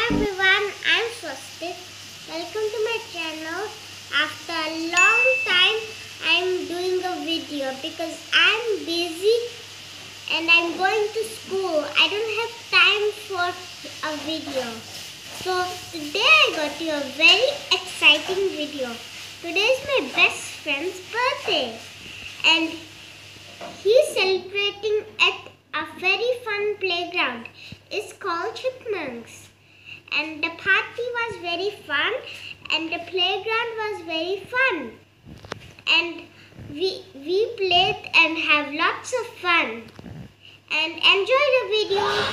everyone, I'm Swastik. Welcome to my channel. After a long time, I'm doing a video because I'm busy and I'm going to school. I don't have time for a video. So today I got you a very exciting video. Today is my best friend's birthday and he's celebrating at a very fun playground. It's called Chipmunks. And the party was very fun and the playground was very fun. And we played and have lots of fun. And enjoy the video.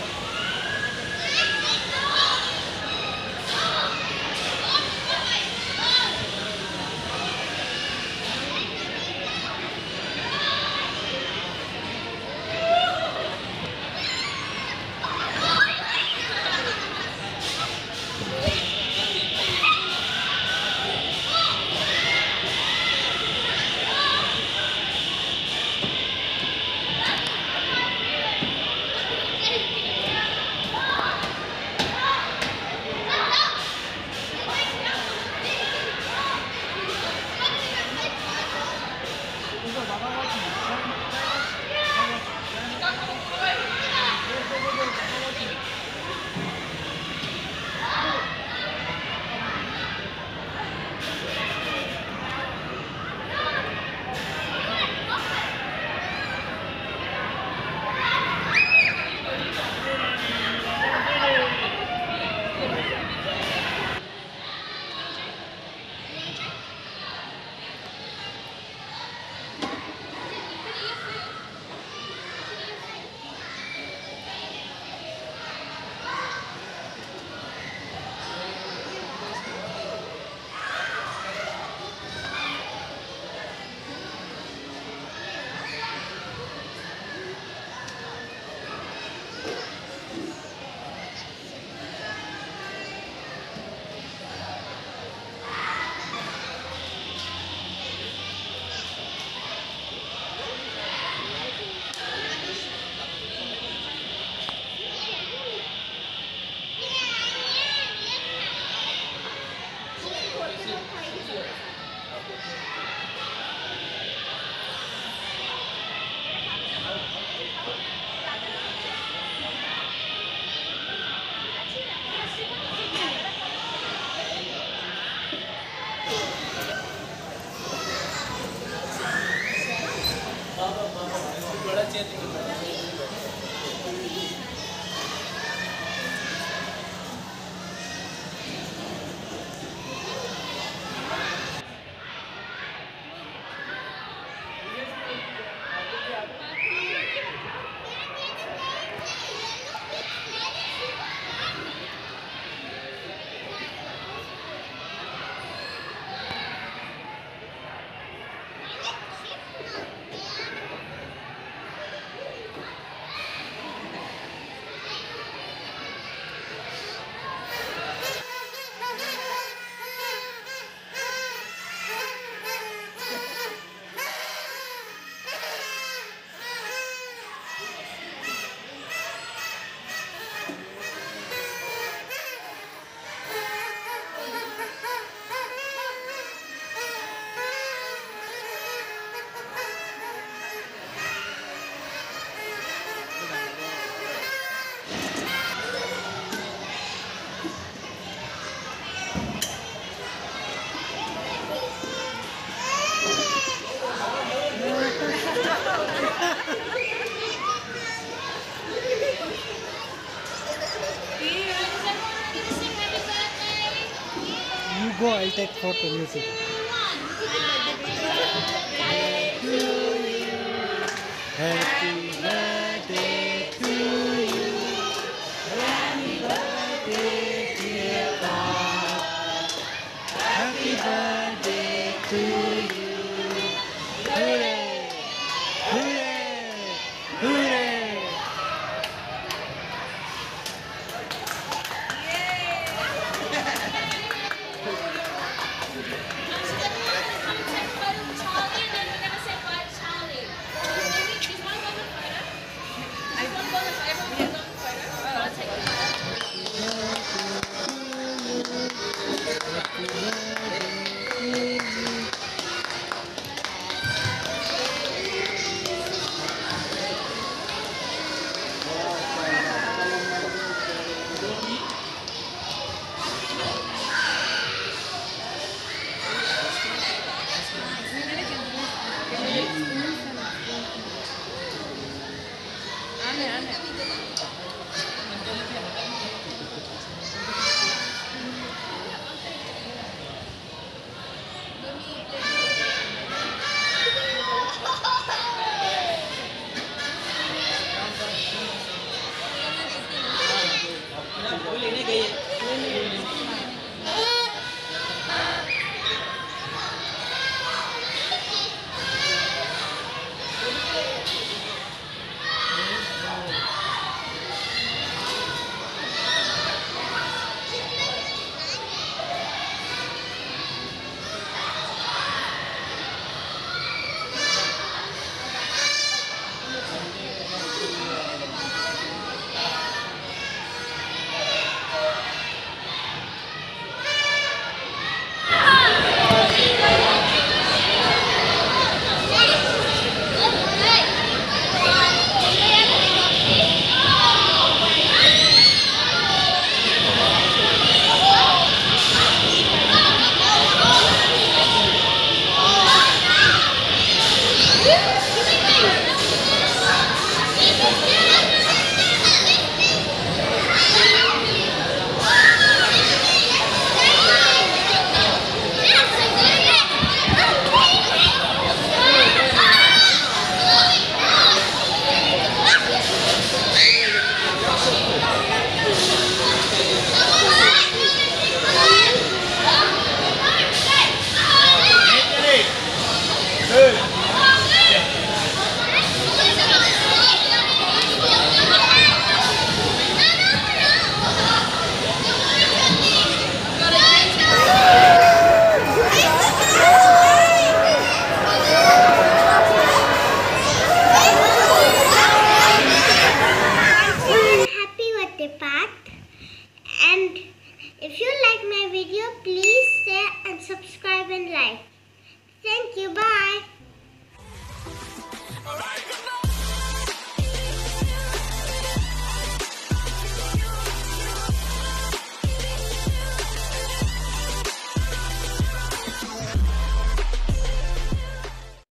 You go, I'll take photo music. Happy birthday to you. Happy birthday, dear God. Happy birthday to you. Hooray! Hooray! Hooray!